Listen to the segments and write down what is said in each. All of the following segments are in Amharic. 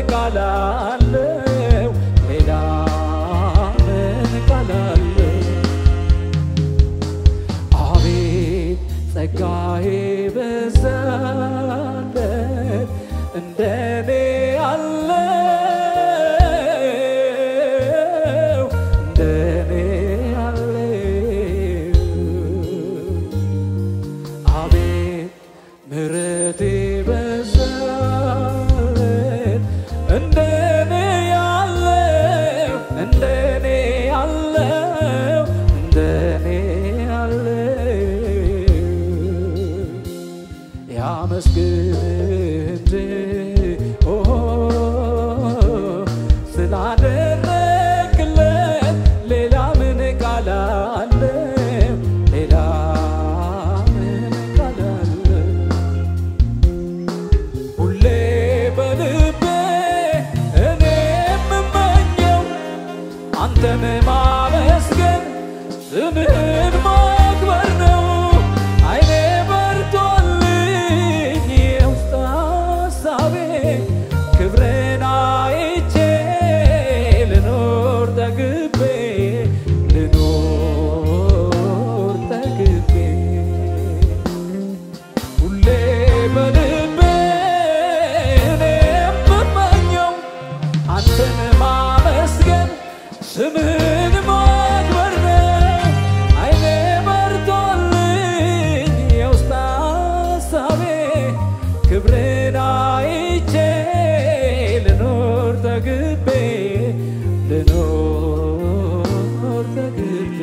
ቃል አለው ሌላ ምን ቃል አለው አቤት ጸጋዬ በዛለት እንደኔ ያለው እንደኔ ያለው አቤት ምሕረቴ በዛለት እንደኔ ያለው እንደኔ ያለው እንደኔ ያለው ያመስግን እንጂ ስላደረግለት ሌላ ምን ቃል አለው ሌላ ምን ቃል አለው ሁሌ በልቤ እኔ የምመኘው አንተን ማመስገን ስምህን ማክበር ነው አይኔ በርቶልኝ የውስጥ ሀሳቤ ክብርን አይቼ ልኖር ተግቤ ልኖር ተግቤ ሁሌ በልቤ እኔ የምመኘው አንተን ማመስገን ስምህን ማክበር ነው አይኔ በርቶልኝ የውስጥ ሀሳቤ ክብርን አይቼ ልኖር ተግቤ ልኖር ተግቤ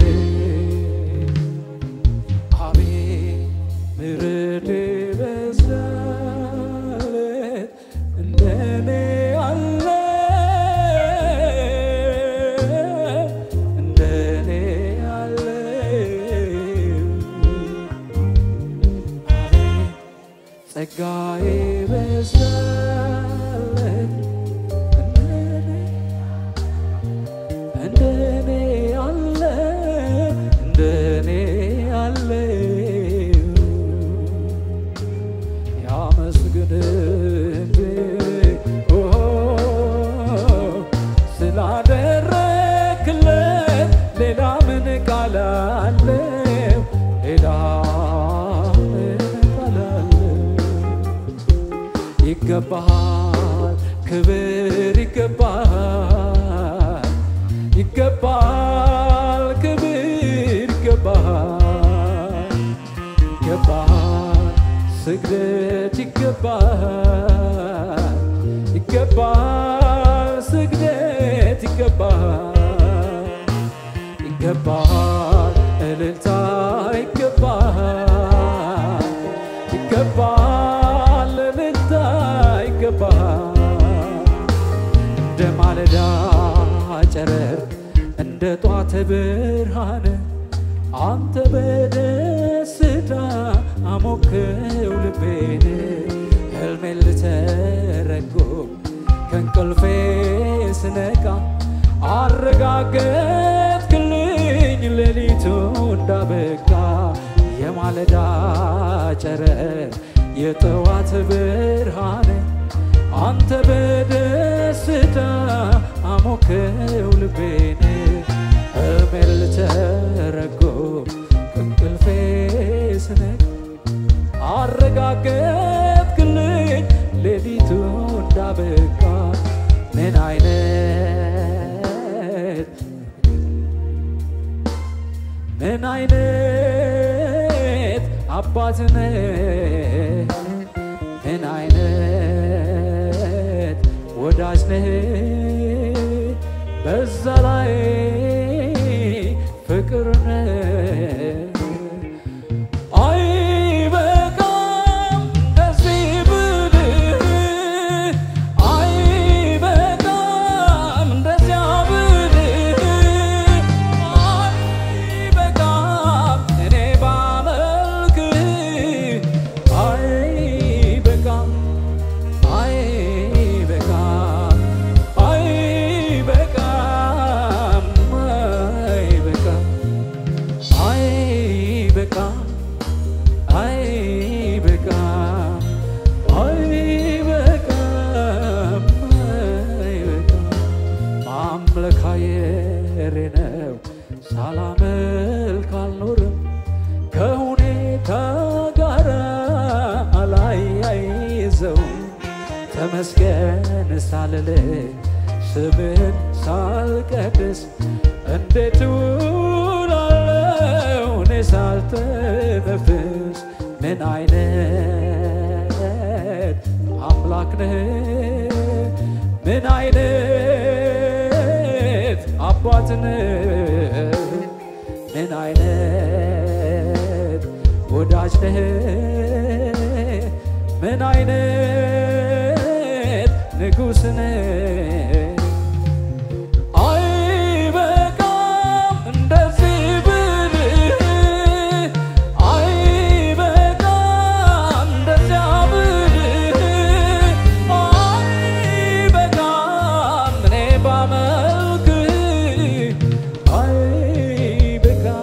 አቤት ምሕረቴ በዛለት እንደኔ ያለው እንደኔ ያለው አቤት ጸጋዬ በዛለት እንደኔ ያለው እንደኔ ያለው ያመስግን እንጂ ስላደረግለት ሌላ ምን ቃል አለው ሌላ ምን ቃል አለው ይገባሃል ክብር ይገባሃል ይገባሃል ክብር ይገባሃል ይገባሃል ስግደት ይገባሃል ይገባሃል ስግደት ይገባሃል ይገባሃል እልልታ ይገባሃል ይገባሃል እልልታ ይገባሃል እንደ ማለዳ ጨረር እንደ ጧት ብርሃን አንተ በደስታ አሞከው ልቤን ሕልሜን ልተረጎም ከእንቅልፌ ስነቃ አረጋገጥክልኝ ሌሊቱ እንዳበቃ የማለዳ ጨረር የጠዋት ብርሃን አንተ በደስታ አሞከው ልቤን ሕልሜን ልተረጎም ከእንቅልፌ ስነቃ አረጋገጥክልኝ ሌሊቱ እንዳበቃ ምን አይነት አባት ነህ ምን አይነት ወዳጅ ነህ በዛ ላይ ፍቅር ነህ አይበቃም እንደዚህ ብልህ አይበቃም እንደዚያ ብልህ አይበቃም እኔ ባመልክህ አይበቃም ተመስገን ሳልል ስምህን ሳልቀድስ እንዴት ውላለሁ እኔ ሳልተነፍስ ምን አይነት አምላክ ነህ ምን አይነት አባት ነህ ምን አይነት ወዳጅ ነህ ምን አይነት ንጉሥ ነህ አይበቃም እንደዚህ ብልህ አይበቃም እንደዚያ ብልህ አይበቃም እኔ ባመልክህ አይበቃም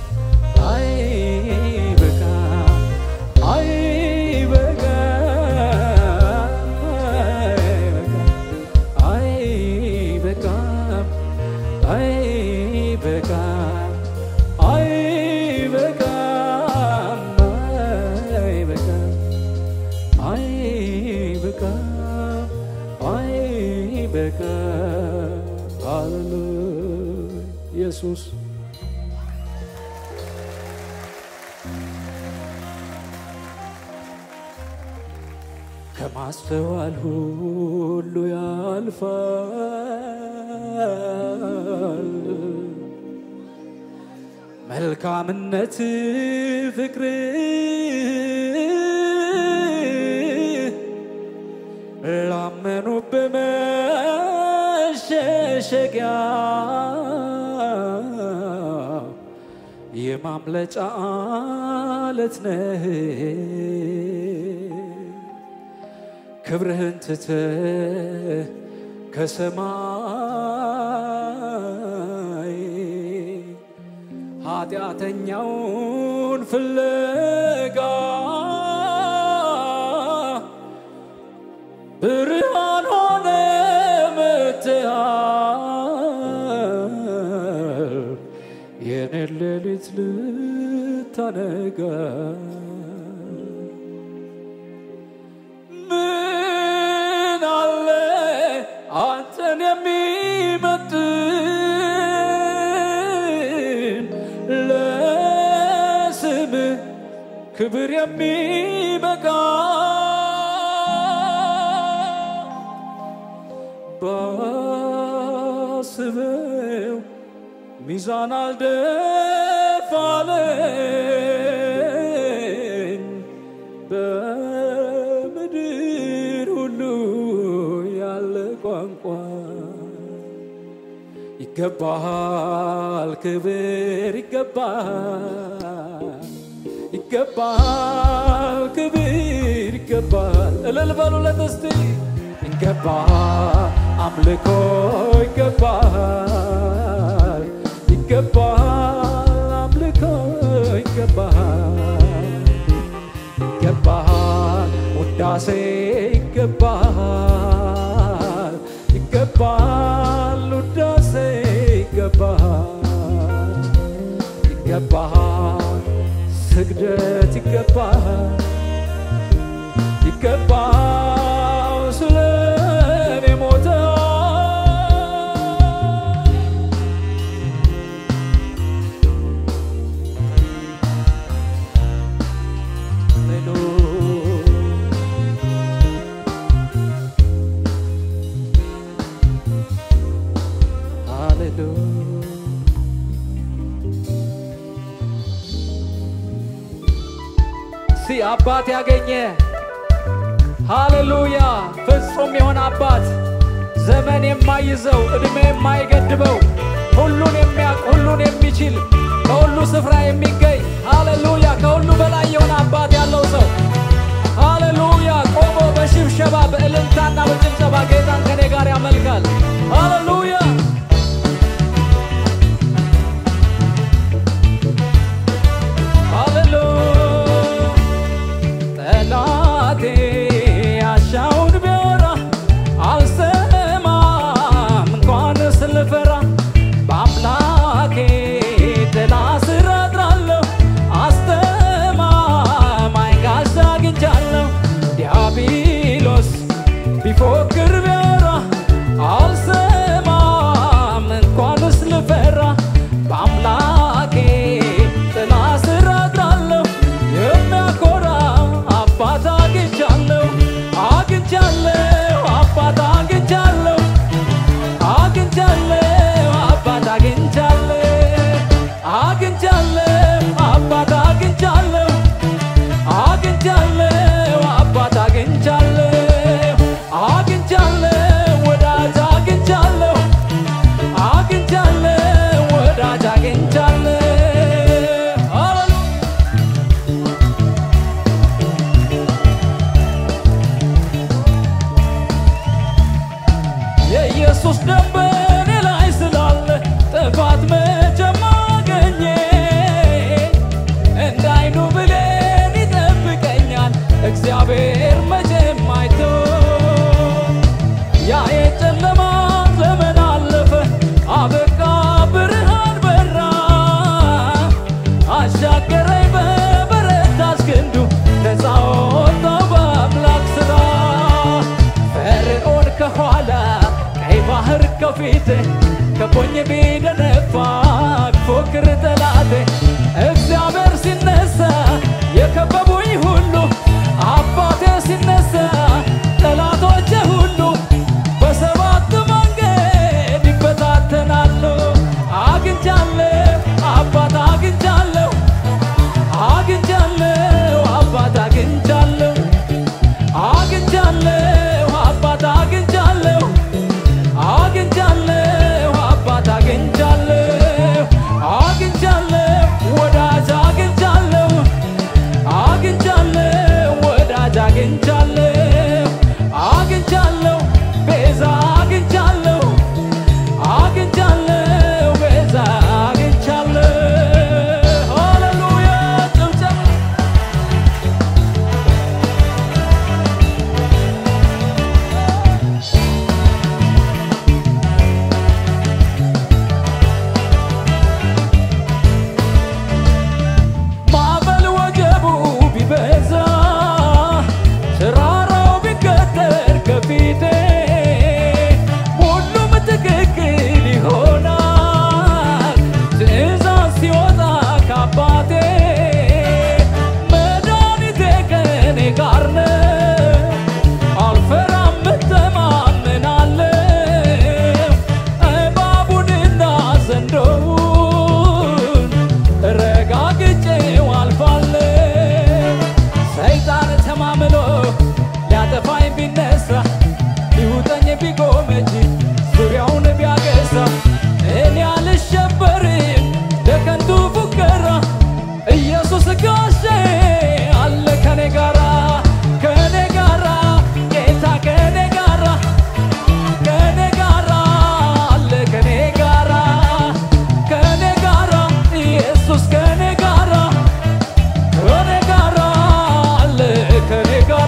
ኢየሱስ ከማስተዋል ሁሉ ያልፋል መልካምነት ፍቅር ላመኑብህ መሸሸጊያ የማምለጫ ዓለት ነህ ክብርህን ትተህ ከሰማይ ኃጢአተኛውን ፍለጋ ብርሃን ሆነ መጥተሃል የኔን ሌሊት ልታነጋ ምን አለ አንተን የሚመጥን ለስምህ ክብር የሚበቃ ባስበው ሚዛን አልደፋለኝ በምድር ሁሉ ያለ ቋንቋ ይገባሃል ክብር ይገባሃል ይገባሃል ክብር ይገባሃል እልል በሉለት እስቲ ይገባሃል አምልኮ ይገባሃል ይገባሃል አምልኮ ይገባሃል ይገባሃል ውዳሴ ይገባሃል ይገባሃል ውዳሴ ይገባሃል ይገባሃል ስግደት ይገባሃል ይገባሃል ስለኔ ሞተ አባት ያገኘ ሃሌሉያ ፍጹም የሆነ አባት ዘመን የማይዘው እድሜ የማይገድበው ሁሉን የሚያውቅ ሁሉን የሚችል በሁሉ ስፍራ የሚገኝ ሃሌሉያ ከሁሉ በላይ የሆነ አባት ያለው ሰው ሃሌሉያ ቆሞ በሽብሸባ በእልልታና በጭብጨባ ጌታን ከኔ ጋር ያመልካል ሃሌሉያ ቢፎክር ቢያወራ አልሰማም እንኳንስ ልፈራ በአምላኬ ጥላ ስር አድራለሁ የሚያኮራ አባት አግኝቻለሁ አግኝቻለሁ አባት አግኝቻለሁ አግኝቻለሁ አባት አግኝቻለሁ አግኝቻለሁ አባት አግኝቻለሁ አግኝቻለሁ አባት አግኝቻለሁ አግኝቻለሁ ወዳጅ አግኝቻለሁ አግኝቻለሁ ወዳጅ አግኝቻለሁ የኢየሱስ ደም በኔ ላይ ስላለ ጥፋት መቼም አገኘ እንዳይኑ ብሌን ይጠብቀኛል እግዚአብሔር መቼም አይቶ ያ የጨለማ ዘመን አለፈ አበቃ ብርሃን በራ አሻገረኝ በበረታች ክንዱ ነፃ ወጣሁ በአምላክ ሥራ ፈርዖን ከኋላ ቀይ ባህር ከፊቴ ከቦኝ ቢደነፋ ቢፎክር ጠላቴ እግዚአብሔር ሲነሳ የከበቡኝ ሁሉ አባቴ ሲነሳ ጠላቶቼ ሁሉ በሰባት መንገድ ይበታተናሉ አግኝቻለሁ አባት አግኝቻለሁ አግኝቻለሁ አባት አግኝቻለሁ አግኝቻለሁ አባት አግኝቻለሁ አግኝቻለሁ አባት አግኝቻለሁ አግኝቻለሁ ወዳጅ አግኝቻለሁ አግኝቻለሁ ወዳጅ አግኝቻለሁ አግኝቻለሁ ቤዛ አግኝቻለሁ አግኝቻለሁ ቤዛ አግኝቻለሁ ሃሌሉያ ጭብጨባ ማዕበል ወጀቡ ቢበዛ ተራራው ቢገተር ከፊቴ ሁሉም ትክክል ይሆናል ትእዛዝ ሲወጣ ከአባቴ መድኃኒቴ ከእኔ ጋር ነው አልፈራም እተማመናለሁ እባቡንና ዘንዶውን ረጋግጬው አልፋለሁ ሰይጣን ተማምሎ ሊያጠፋኝ ቢነሳ ሊውጠኝ ቢጎመጅ ዙሪያውን ቢያገሳ እኔ አልሸበርም ለከንቱ ፉከራ ኢየሱስ ጋሼ አለ ከኔ ጋራ ጌታ ከኔ ጋራ አለ ከኔ ጋራ ኢየሱስ ከኔ ጋራ አለ ከኔ ጋራ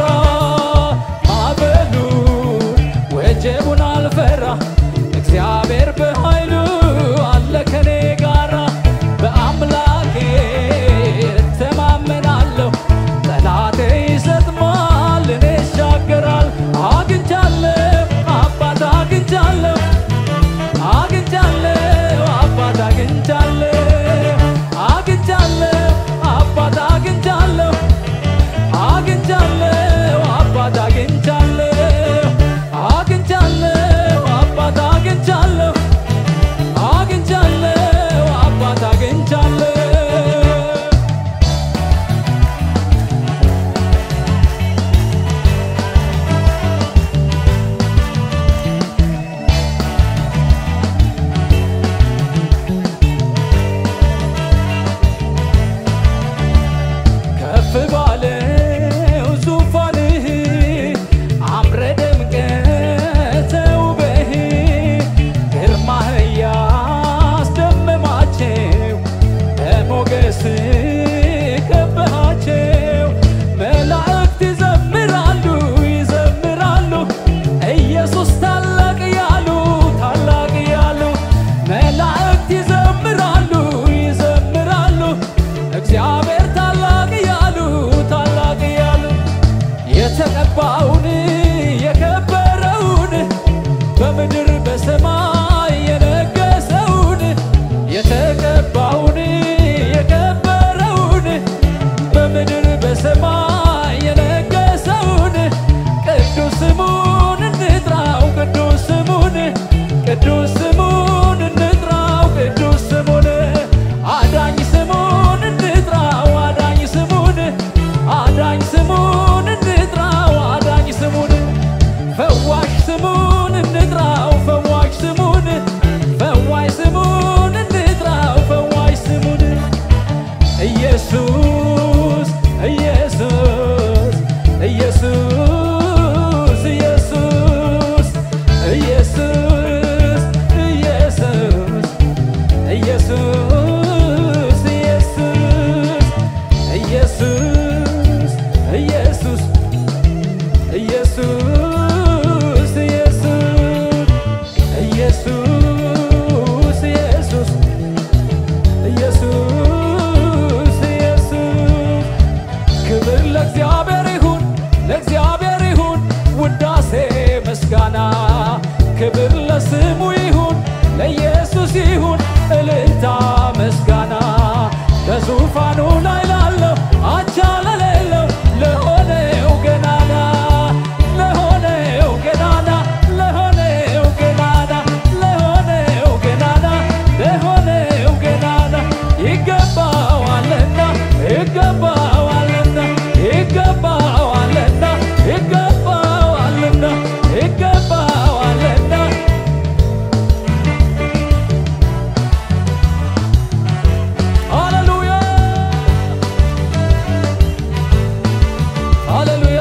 ማዕበሉን ወጀቡን አልፈራ እግዚአብሔር በኃይሉ አለ ከኔ ጋራ በአምላኬ እተማመናለሁ ጠላቴ ይሰጥማል እኔ እሻገራል አግኝቻለሁ አባት አግኝቻለሁ አግኝቻለሁ አባት አግኝቻለሁ አግኝቻለሁ አባት አግኝቻለሁ አግኝቻለሁ አባት አግኝቻለሁ አግኝቻለሁ አባት ምስጋና ክብር ለስሙ ይሁን ለኢየሱስ ይሁን እልልታ ምስጋና በዙፋኑ ላይ ላለው አቻ ለሌለው ለሆነው ገናና ለሆነው ገናና ለሆነው ገናና ለሆነው ገናና ለሆነው ገናና ይገባዋልና ይገባዋልና ይገባዋልና ይገባዋልና ይገባዋልና ሃሌሉያ ሃሌሉያ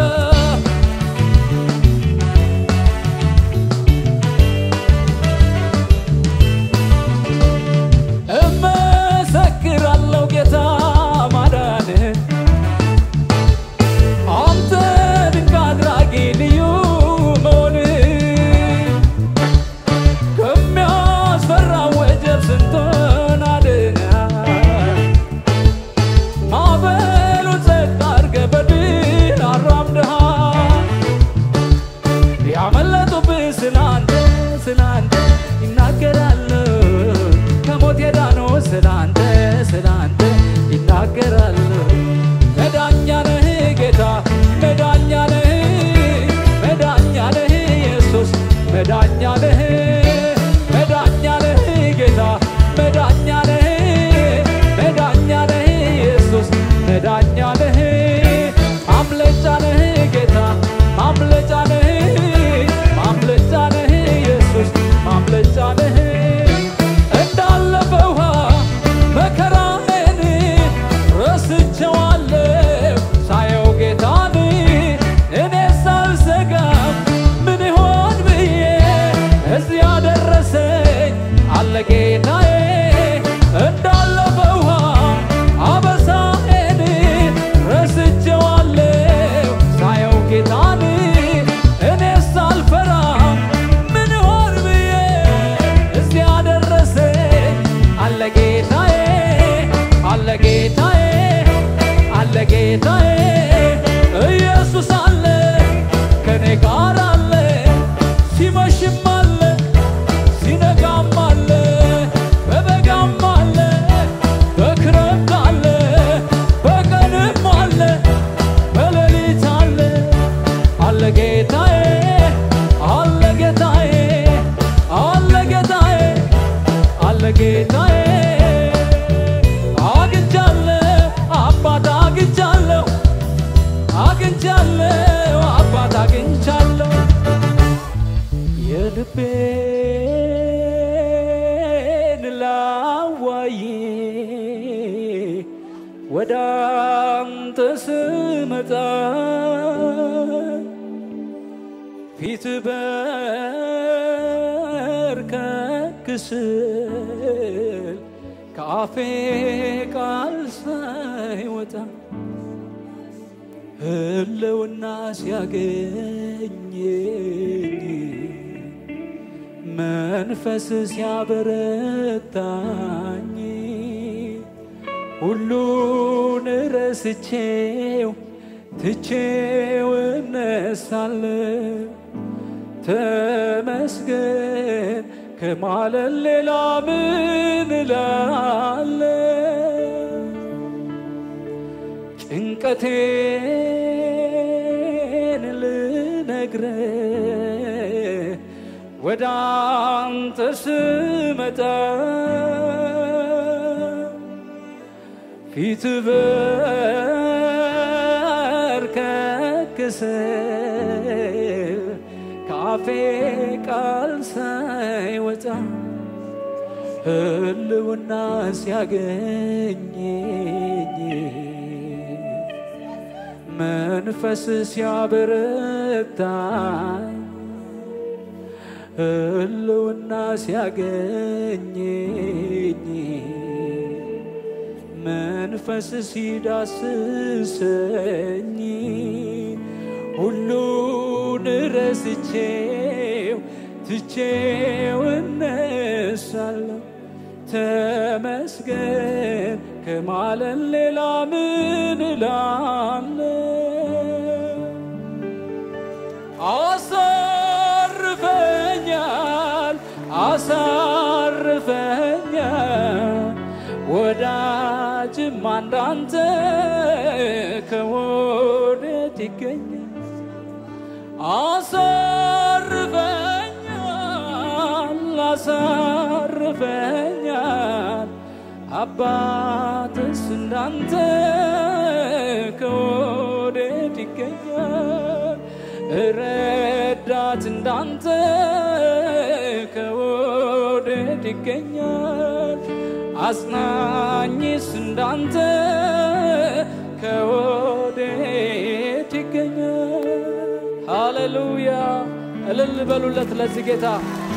እመሰክራለሁ ጌታ ማዳንህን አንተ ድንቅ አድራጊ ልዩ መሆንህን ከሚያስፈራው ወጀብ ስንቱን አድነሃል ማዕበሉን ጸጥ አድርገህ በድል አራምደሃል ያመለጡብህ ስላንተ ይናገራሉ ከሞት የዳኑ ስላንተ ይናገራሉ መዳኛ ነህ ጌታ መዳኛ ነህ ኢየሱስ መዳኛ ነህ ጌታ መዳኛ ነህ ኢየሱስ መዳኛ ነህ ማምለጫ ነህ ጌታ ማምለጫ ነህ ኢየሱስ ማምለጫ ነህ እንዳለፈው ውሃ መከራዬን ረስቼዋለሁ ሳየው ጌታን እኔ ሳልሰጋም ምን ይሆን ብዬ እዚህ ያደረሰኝ አለ ጌታዬ እንዳለፈው ውሃ አበሳዬን ረስቼዋለሁ ሳየው ጌታን እኔ ሳልፈራም ምን ይሆን ብዬ እዚህ ያደረሰኝ አለ ጌታዬ አለ ጌታዬ አለ ጌታዬ ኢየሱስ አለ ከኔ ጋር አለ ሲመሽም አለ ሲነጋም አለ በበጋም አለ በክረምት አለ በቀንም አለ በሌሊት አለ አለ ጌታዬ አለ ጌታዬ አለ ጌታዬ አለ ጌታዬ አግኝቻለሁ አባት አግኝቻለሁ የልቤን ላዋይ ወደ አንተ ስመጣ ፊት በርከክ ስል ከአፌ ቃል ሳይወጣ ህልውና ሲያገኘኝ መንፈስ ሲያበረታኝ ሁሉን ረስቼው ትቼው እነሳለሁ ተመስገን ከማለት ሌላ ምን እላለሁ ጭንቀቴን ልነግርህ ወደ አንተ ስመጣ ፊት በርከክ ስል ከአፌ ቃል ሳይወጣ ህልውና ሲያገኘኝ መንፈስ ሲያበረታኝ ህልውና ሲያገኘኝ መንፈስ ሲዳስሰኝ ሁሉን ረስቼው ትቼው እነሳለሁ ተመስገን ከማለት ሌላ ምን እላለሁ አሳርፈ ያሳርፈኛል ወዳጅም አንዳንተ ከወዴት ይገኛል አሳርፈኛል አባትስ እንዳንተ ከወዴት ይገኛል ረዳት እንዳንተ ከወዴት ይገኛል አጽናኝስ እንዳንተ ከወዴት ይገኛል ሃሌሉያ እልል በሉለት ለዚህ ጌታ